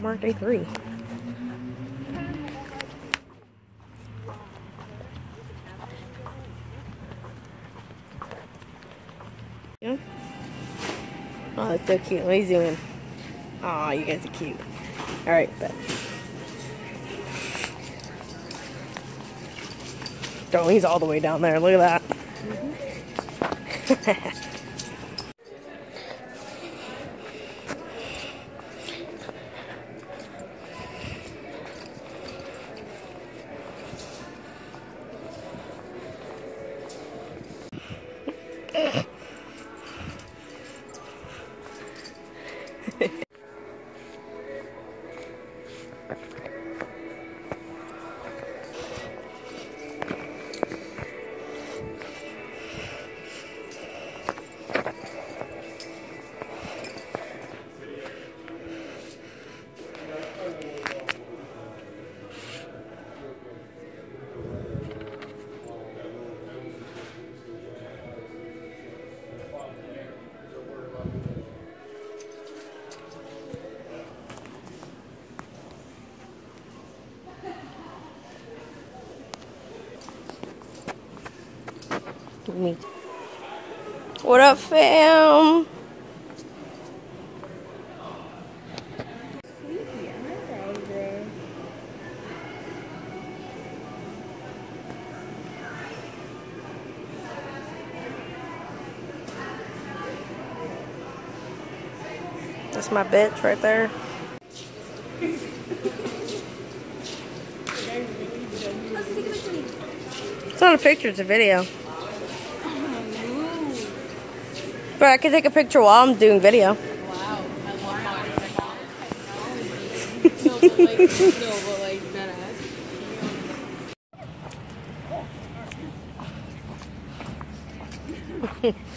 Walmart day 3. Yeah. Oh, that's so cute. What are you doing? Oh, you guys are cute. Alright, bet. Oh, he's all the way down there. Look at that. Me. What up, fam? That's my bitch right there. It's not a picture, it's a video. But I can take a picture while I'm doing video. Wow, I love technology. No, but like that ass.